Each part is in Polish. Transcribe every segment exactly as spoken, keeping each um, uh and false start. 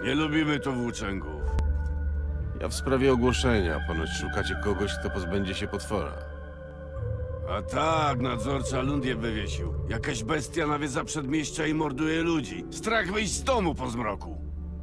Nie lubimy tu włóczęgów. Ja w sprawie ogłoszenia. Ponoć szukacie kogoś, kto pozbędzie się potwora. A tak, nadzorca Lundię wywiesił. Jakaś bestia nawiedza przedmieścia i morduje ludzi. Strach wyjść z domu po zmroku.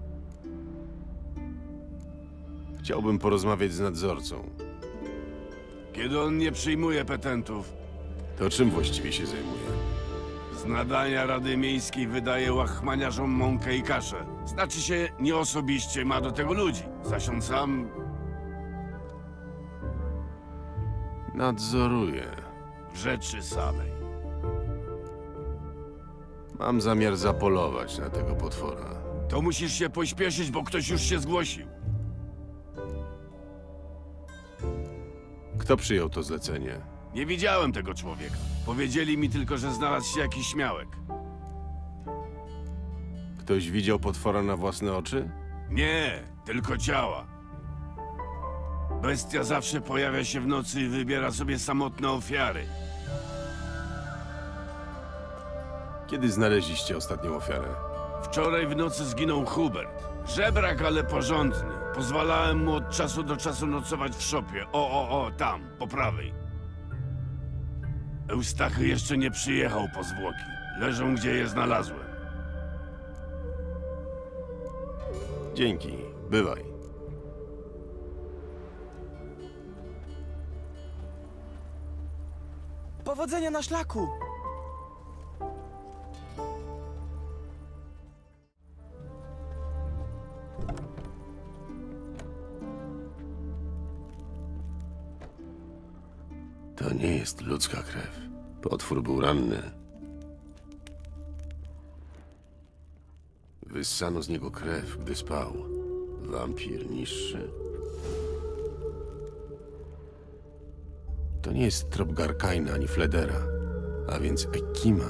Chciałbym porozmawiać z nadzorcą. Kiedy on nie przyjmuje petentów, To czym właściwie się zajmuje? z nadania Rady Miejskiej wydaje łachmaniarzom mąkę i kaszę. Znaczy się, nie osobiście ma do tego ludzi. Zaś on sam... Nadzoruję. w rzeczy samej. Mam zamiar zapolować na tego potwora. To musisz się pośpieszyć, bo ktoś już się zgłosił. Kto przyjął to zlecenie? Nie widziałem tego człowieka. Powiedzieli mi tylko, że znalazł się jakiś śmiałek. Ktoś widział potwora na własne oczy? Nie, tylko ciała. Bestia zawsze pojawia się w nocy i wybiera sobie samotne ofiary. Kiedy znaleźliście ostatnią ofiarę? Wczoraj w nocy zginął Hubert. Żebrak, ale porządny. Pozwalałem mu od czasu do czasu nocować w szopie. O, o, o, tam, po prawej. Eustachy jeszcze nie przyjechał po zwłoki. Leżą, gdzie je znalazłem. Dzięki. Bywaj. Powodzenia na szlaku! To nie jest ludzka krew. Potwór był ranny. Wyssano z niego krew, gdy spał. Wampir niższy. To nie jest trop Garkaina ani Fledera, a więc Ekima.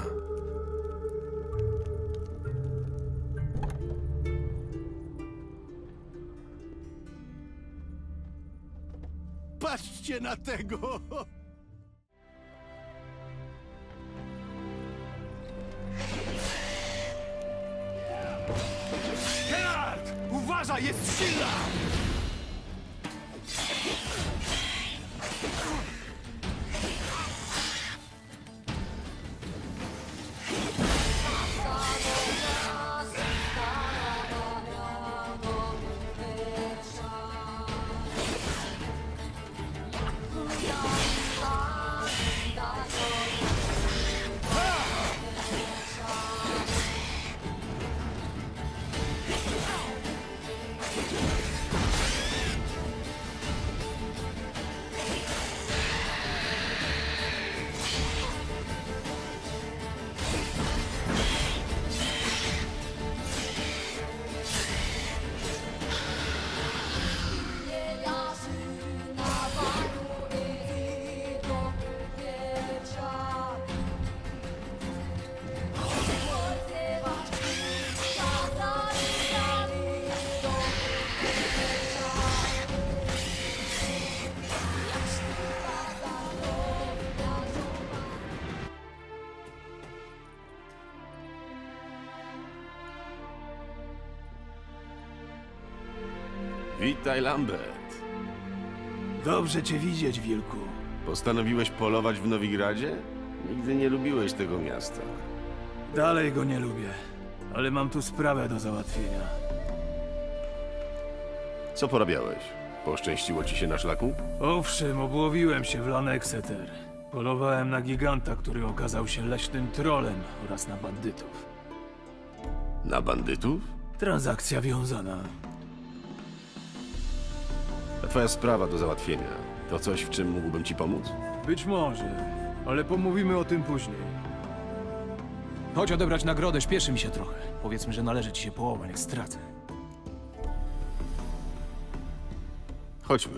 Patrzcie na tego! Geralt! Uważaj, jest silna! Witaj, Lambert. Dobrze cię widzieć, wilku. Postanowiłeś polować w Nowigradzie? Nigdy nie lubiłeś tego miasta. Dalej go nie lubię, ale mam tu sprawę do załatwienia. Co porabiałeś? Poszczęściło ci się na szlaku? Owszem, obłowiłem się w Lanexeter. Polowałem na giganta, który okazał się leśnym trolem oraz na bandytów. Na bandytów? Transakcja wiązana. To twoja sprawa do załatwienia. To coś, w czym mógłbym ci pomóc? Być może, ale pomówimy o tym później. Chodź odebrać nagrodę, śpieszy mi się trochę. Powiedzmy, że należy ci się połowa, niech stracę. Chodźmy.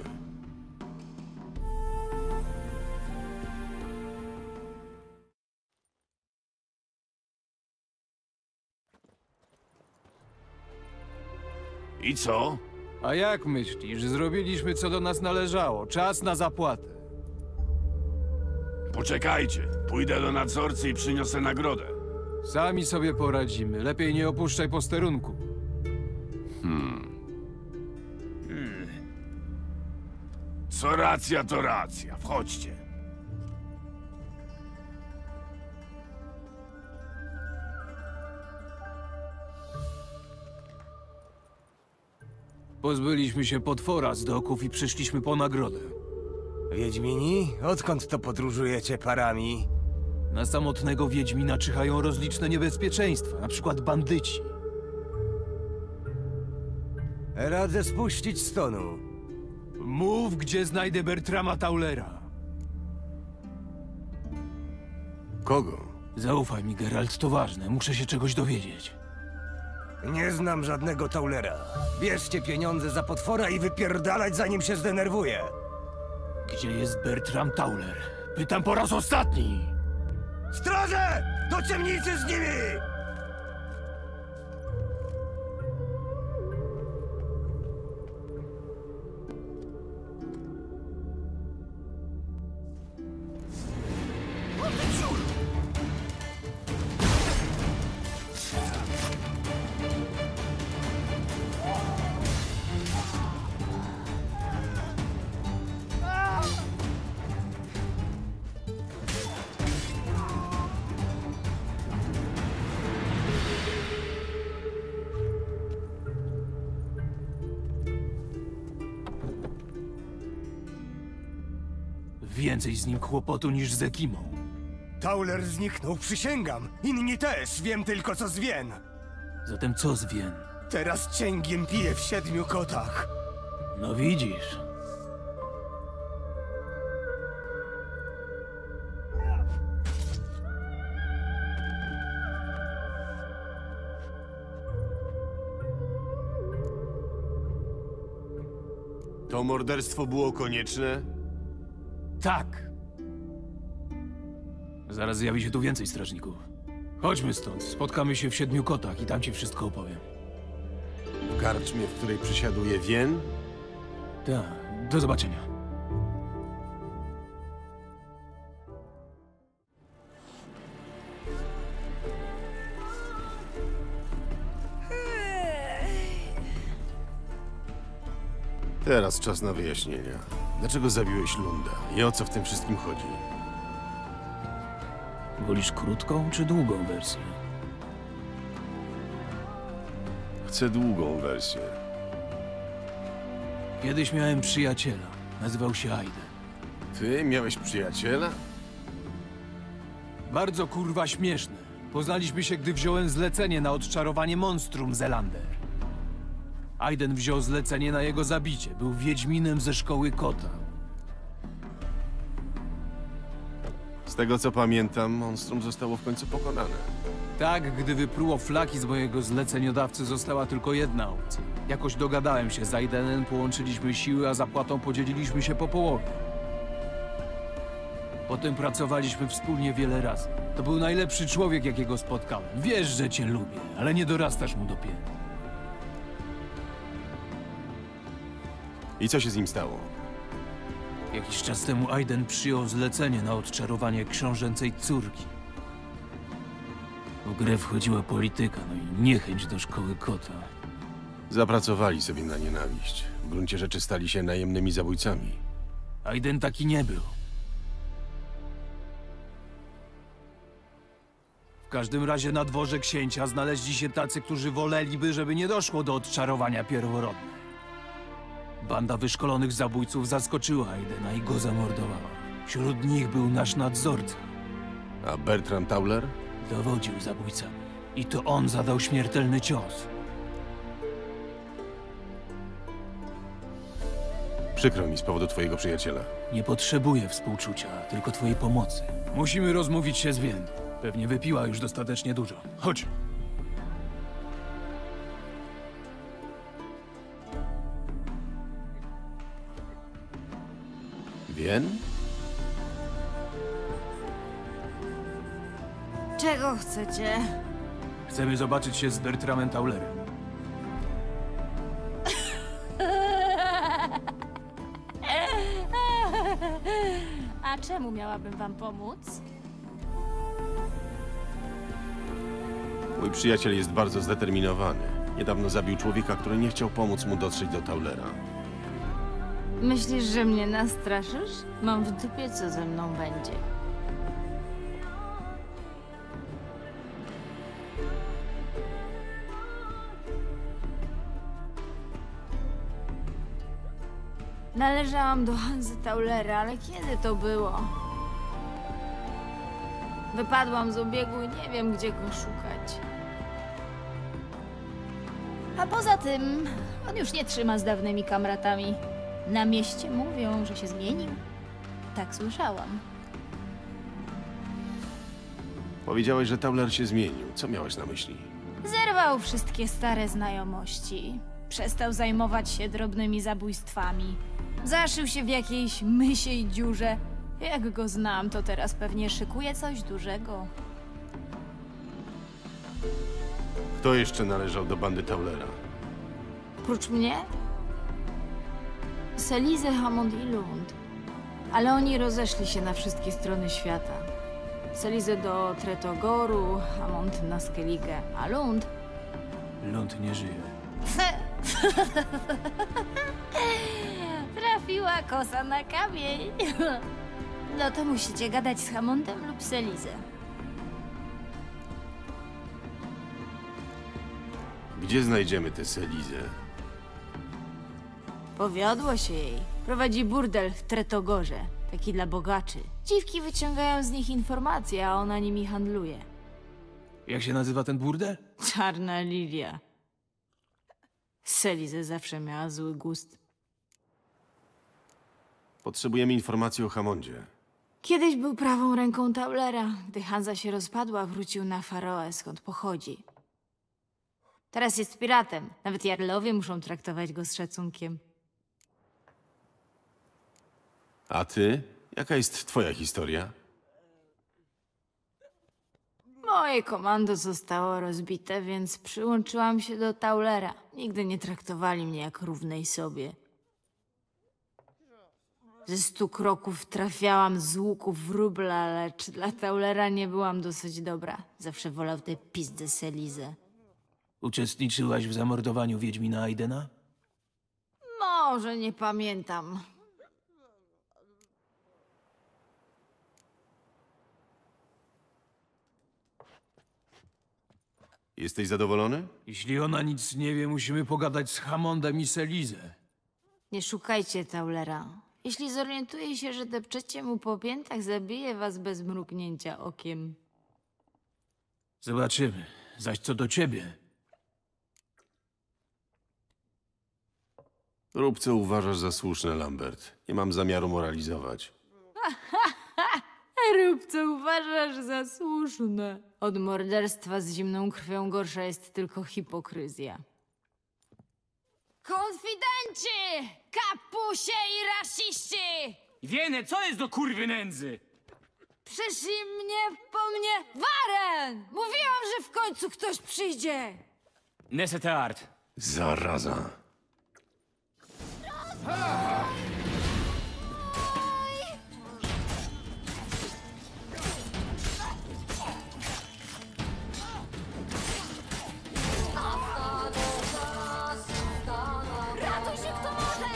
I co? A jak myślisz? Zrobiliśmy, co do nas należało. Czas na zapłatę. Poczekajcie. Pójdę do nadzorcy i przyniosę nagrodę. Sami sobie poradzimy. Lepiej nie opuszczaj posterunku. Co racja, to racja. Wchodźcie. Pozbyliśmy się potwora z doków i przyszliśmy po nagrodę. Wiedźmini? Odkąd to podróżujecie parami? Na samotnego Wiedźmina czyhają rozliczne niebezpieczeństwa, na przykład bandyci. Radzę spuścić stonu. Mów, gdzie znajdę Bertrama Taulera. Kogo? Zaufaj mi, Geralt, to ważne. Muszę się czegoś dowiedzieć. Nie znam żadnego Taulera. Bierzcie pieniądze za potwora i wypierdalać, zanim się zdenerwuje. Gdzie jest Bertram Tauler? Pytam po raz ostatni! Straże! Do ciemnicy z nimi! Więcej z nim kłopotu niż z Ekimą. Tauler zniknął, przysięgam. Inni też, wiem tylko co zwien. Zatem co z Wien? Teraz cięgiem piję w siedmiu kotach. No widzisz. To morderstwo było konieczne? Tak. Zaraz zjawi się tu więcej strażników. Chodźmy stąd, spotkamy się w Siedmiu Kotach i tam ci wszystko opowiem. W karczmie, w której przysiaduje Wien? Tak, do zobaczenia. Teraz czas na wyjaśnienia. Dlaczego zabiłeś Lunda? I o co w tym wszystkim chodzi? Wolisz krótką czy długą wersję? Chcę długą wersję. Kiedyś miałem przyjaciela. Nazywał się Aiden. Ty miałeś przyjaciela? Bardzo kurwa śmieszny. Poznaliśmy się, gdy wziąłem zlecenie na odczarowanie monstrum Zelander. Aiden wziął zlecenie na jego zabicie. Był wiedźminem ze szkoły kota. Z tego co pamiętam, monstrum zostało w końcu pokonane. Tak, gdy wypruło flaki z mojego zleceniodawcy, została tylko jedna opcja. Jakoś dogadałem się z Aidenem, połączyliśmy siły, a zapłatą podzieliliśmy się po połowie. Potem pracowaliśmy wspólnie wiele razy. To był najlepszy człowiek, jakiego spotkałem. Wiesz, że cię lubię, ale nie dorastasz mu do pięt. I co się z nim stało? Jakiś czas temu Aiden przyjął zlecenie na odczarowanie książęcej córki. W grę wchodziła polityka, no i niechęć do szkoły kota. Zapracowali sobie na nienawiść. W gruncie rzeczy stali się najemnymi zabójcami. Aiden taki nie był. W każdym razie na dworze księcia znaleźli się tacy, którzy woleliby, żeby nie doszło do odczarowania pierworodnej. Banda wyszkolonych zabójców zaskoczyła Aidena i go zamordowała. Wśród nich był nasz nadzorca. A Bertram Tauler? Dowodził zabójcami. I to on zadał śmiertelny cios. Przykro mi z powodu twojego przyjaciela. Nie potrzebuję współczucia, tylko twojej pomocy. Musimy rozmówić się z Wien. Pewnie wypiła już dostatecznie dużo. Chodź. Wien? Czego chcecie? Chcemy zobaczyć się z Bertramem Taulerem. A czemu miałabym wam pomóc? Mój przyjaciel jest bardzo zdeterminowany. Niedawno zabił człowieka, który nie chciał pomóc mu dotrzeć do Taulera. Myślisz, że mnie nastraszysz? Mam w dupie, co ze mną będzie. Należałam do Hanzy Taulera, ale kiedy to było? Wypadłam z obiegu i nie wiem, gdzie go szukać. A poza tym, on już nie trzyma z dawnymi kamratami. Na mieście mówią, że się zmienił. Tak słyszałam. Powiedziałeś, że Tauler się zmienił. Co miałeś na myśli? Zerwał wszystkie stare znajomości. Przestał zajmować się drobnymi zabójstwami. Zaszył się w jakiejś mysiej dziurze. Jak go znam, to teraz pewnie szykuje coś dużego. Kto jeszcze należał do bandy Taulera? Prócz mnie? Selizę, Hammond i Lund. Ale oni rozeszli się na wszystkie strony świata. Selizę do Tretogoru, Hammond na Skellige, a Lund... Lund nie żyje. Trafiła kosa na kamień. No to musicie gadać z Hammondem lub Selizę. Gdzie znajdziemy tę Selizę? Powiodło się jej. Prowadzi burdel w Tretogorze. Taki dla bogaczy. Dziwki wyciągają z nich informacje, a ona nimi handluje. Jak się nazywa ten burdel? Czarna lilia. Selizę zawsze miała zły gust. Potrzebujemy informacji o Hammondzie. Kiedyś był prawą ręką Taulera. Gdy Hanza się rozpadła, wrócił na Faroe, skąd pochodzi. Teraz jest piratem. Nawet jarlowie muszą traktować go z szacunkiem. A ty? Jaka jest twoja historia? Moje komando zostało rozbite, więc przyłączyłam się do Taulera. Nigdy nie traktowali mnie jak równej sobie. Ze stu kroków trafiałam z łuku w rubla, lecz dla Taulera nie byłam dosyć dobra. Zawsze wolał tę pizdę Selizę. Uczestniczyłaś w zamordowaniu Wiedźmina Aidena? Może nie pamiętam. Jesteś zadowolony? Jeśli ona nic nie wie, musimy pogadać z Hammondem i Selizę. Nie szukajcie Taulera. Jeśli zorientuje się, że depczecie mu po piętach, zabije was bez mrugnięcia okiem. Zobaczymy. Zaś co do ciebie, Rób co uważasz za słuszne, Lambert. Nie mam zamiaru moralizować. Rób co uważasz za słuszne. Od morderstwa z zimną krwią gorsza jest tylko hipokryzja. Konfidenci! Kapusie i rasiści! Wiene, co jest do kurwy nędzy? Przyszli mnie po mnie Waren! Mówiłam, że w końcu ktoś przyjdzie! Nesete art. Zaraza. Ratuj się, kto może!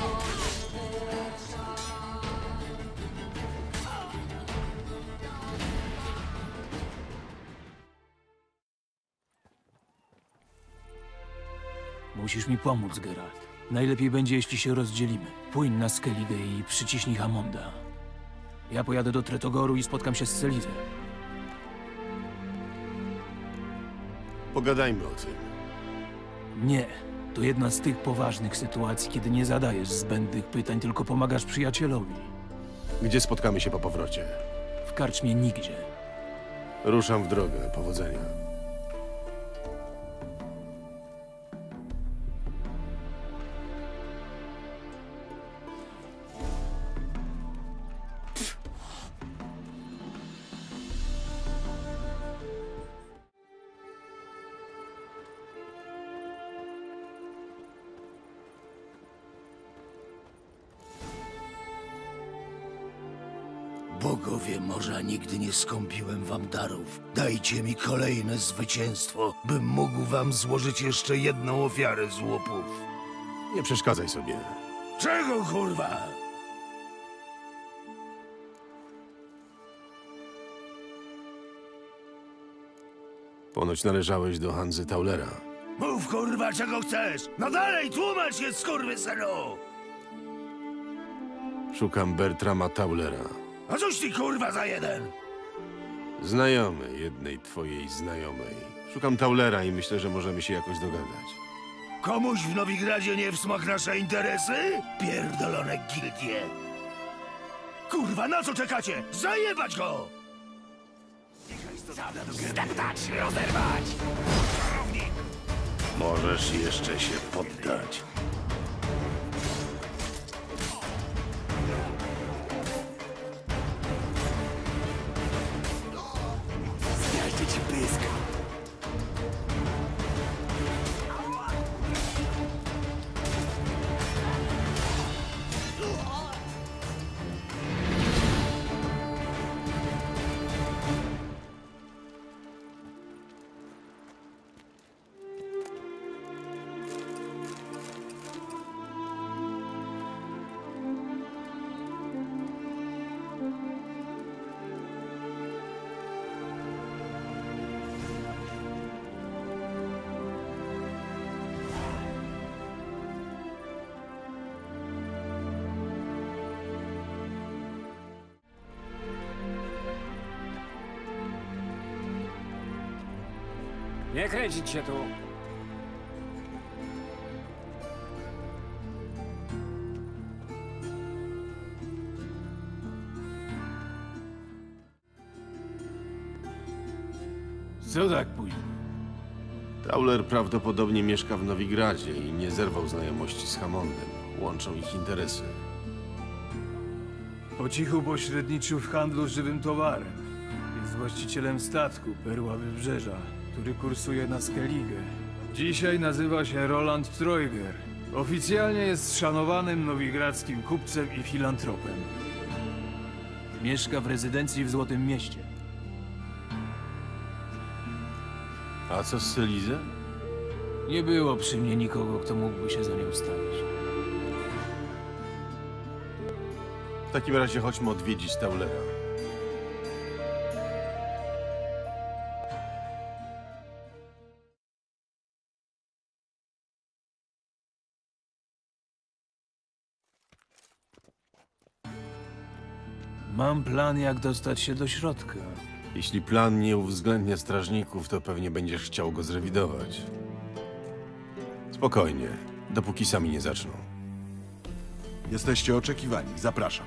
musisz mi pomóc, Geralt. Najlepiej będzie, jeśli się rozdzielimy. Płyń na Skellige i przyciśnij Hammonda. Ja pojadę do Tretogoru i spotkam się z Selizą. Pogadajmy o tym. Nie. To jedna z tych poważnych sytuacji, kiedy nie zadajesz zbędnych pytań, tylko pomagasz przyjacielowi. Gdzie spotkamy się po powrocie? W karczmie nigdzie. Ruszam w drogę. Powodzenia. Bogowie morza, nigdy nie skąpiłem wam darów. Dajcie mi kolejne zwycięstwo, bym mógł wam złożyć jeszcze jedną ofiarę z łupów. Nie przeszkadzaj sobie. Czego, kurwa? Ponoć należałeś do Hanzy Taulera. Mów, kurwa, czego chcesz! No dalej, tłumacz się, skurwysynu! Szukam Bertrama Taulera. A cóż ty, kurwa, za jeden? Znajomy jednej twojej znajomej. Szukam Taulera i myślę, że możemy się jakoś dogadać. Komuś w Nowigradzie nie w smak nasze interesy? Pierdolone gildie! Kurwa, na co czekacie? Zajebać go! Zdeptać, rozerwać! Możesz jeszcze się poddać. Zjaździe ci pysk. Nie kręcić się tu. Co tak późno? Tauler prawdopodobnie mieszka w Nowigradzie i nie zerwał znajomości z Hammondem. Łączą ich interesy. Po cichu pośredniczył w handlu żywym towarem. Jest właścicielem statku Perła Wybrzeża, który kursuje na Skellige. Dzisiaj nazywa się Roland Treuger. Oficjalnie jest szanowanym nowigradzkim kupcem i filantropem. Mieszka w rezydencji w Złotym Mieście. A co z Selizę? Nie było przy mnie nikogo, kto mógłby się za nią stawić. W takim razie chodźmy odwiedzić Taulera. Mam plan, jak dostać się do środka. Jeśli plan nie uwzględnia strażników, to pewnie będziesz chciał go zrewidować. Spokojnie, dopóki sami nie zaczną. Jesteście oczekiwani. Zapraszam.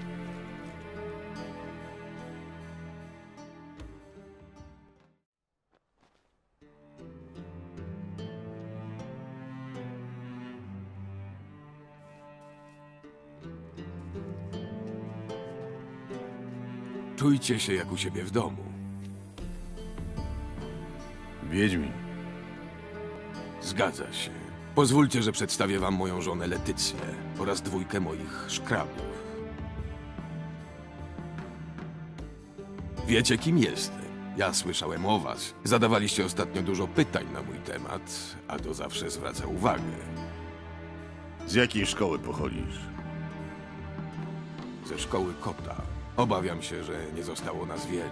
Czujcie się jak u siebie w domu. Wiedźmin. Zgadza się. Pozwólcie, że przedstawię wam moją żonę Letycję oraz dwójkę moich szkrabów. Wiecie, kim jestem. Ja słyszałem o was. Zadawaliście ostatnio dużo pytań na mój temat, a to zawsze zwraca uwagę. Z jakiej szkoły pochodzisz? Ze szkoły kota. Obawiam się, że nie zostało nas wielu.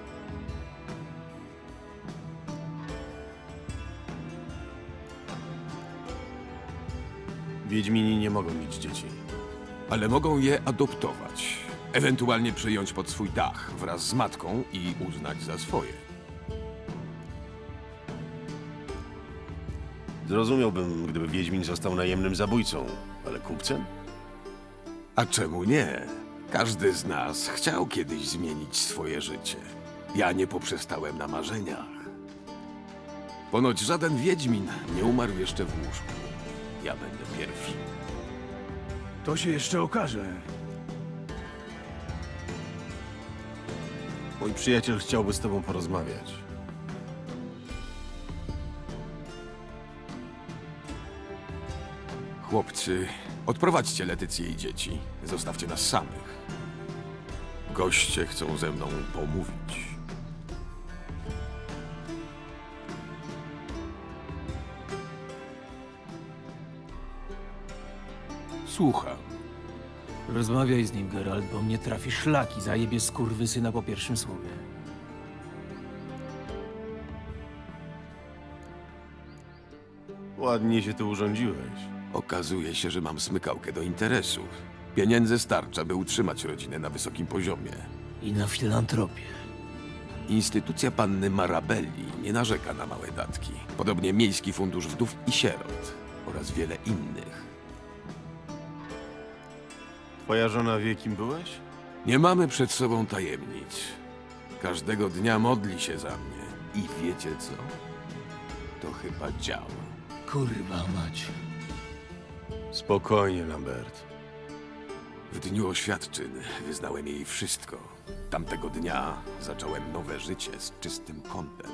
Wiedźmini nie mogą mieć dzieci. Ale mogą je adoptować. Ewentualnie przyjąć pod swój dach wraz z matką i uznać za swoje. Zrozumiałbym, gdyby Wiedźmin został najemnym zabójcą, ale kupcem? A czemu nie? Każdy z nas chciał kiedyś zmienić swoje życie. Ja nie poprzestałem na marzeniach. Ponoć żaden wiedźmin nie umarł jeszcze w łóżku. Ja będę pierwszy. To się jeszcze okaże. Mój przyjaciel chciałby z tobą porozmawiać. Chłopcy, odprowadźcie Letycję i dzieci. Zostawcie nas samych. Goście chcą ze mną pomówić. Słucham. Rozmawiaj z nim, Geralt, bo mnie trafi szlaki, zajebie skurwysyna po pierwszym słowie. Ładnie się tu urządziłeś. Okazuje się, że mam smykałkę do interesów. Pieniędzy starcza, by utrzymać rodzinę na wysokim poziomie. I na filantropię. Instytucja panny Marabelli nie narzeka na małe datki. Podobnie Miejski Fundusz Wdów i Sierot oraz wiele innych. Twoja żona wie, kim byłeś? Nie mamy przed sobą tajemnic. Każdego dnia modli się za mnie. I wiecie co? To chyba działa. Kurwa mać. Spokojnie, Lambert. W dniu oświadczyn wyznałem jej wszystko. Tamtego dnia zacząłem nowe życie z czystym kątem.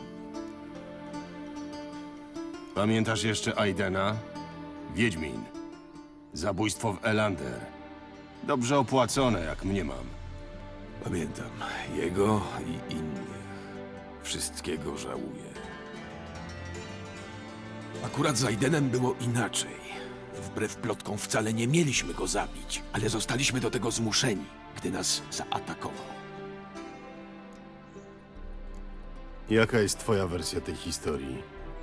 Pamiętasz jeszcze Aidena? Wiedźmin. Zabójstwo w Elander. Dobrze opłacone, jak mniemam. Pamiętam jego i innych. Wszystkiego żałuję. Akurat z Aidenem było inaczej. Wbrew plotkom wcale nie mieliśmy go zabić, ale zostaliśmy do tego zmuszeni, gdy nas zaatakował. Jaka jest twoja wersja tej historii?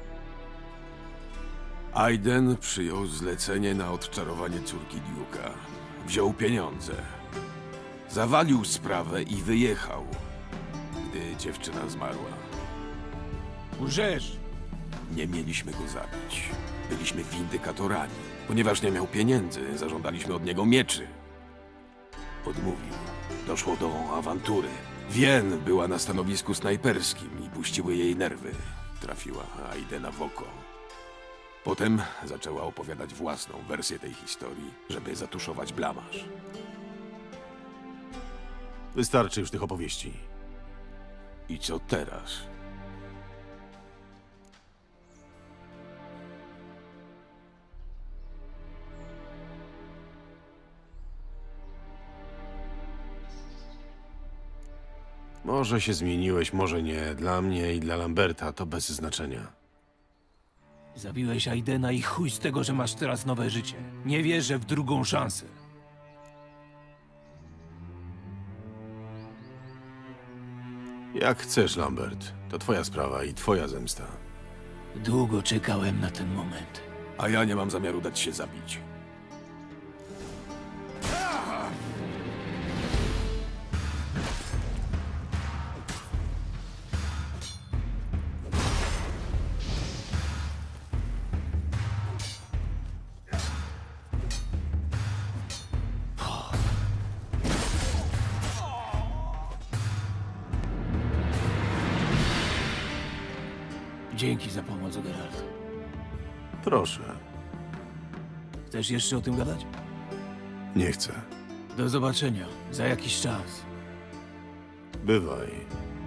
Aiden przyjął zlecenie na odczarowanie córki Duke'a. Wziął pieniądze. Zawalił sprawę i wyjechał, gdy dziewczyna zmarła. Łżesz! Nie mieliśmy go zabić. Byliśmy windykatorami. Ponieważ nie miał pieniędzy, zażądaliśmy od niego mieczy. Odmówił. Doszło do awantury. Wien była na stanowisku snajperskim i puściły jej nerwy. Trafiła Aidena w oko. Potem zaczęła opowiadać własną wersję tej historii, żeby zatuszować blamaż. Wystarczy już tych opowieści. I co teraz? Może się zmieniłeś, może nie. Dla mnie i dla Lamberta to bez znaczenia. Zabiłeś Aidena i chuj z tego, że masz teraz nowe życie. Nie wierzę w drugą szansę. Jak chcesz, Lambert. To twoja sprawa i twoja zemsta. Długo czekałem na ten moment. A ja nie mam zamiaru dać się zabić. Dzięki za pomoc, Geralt. Proszę. Chcesz jeszcze o tym gadać? Nie chcę. Do zobaczenia. Za jakiś czas. Bywaj.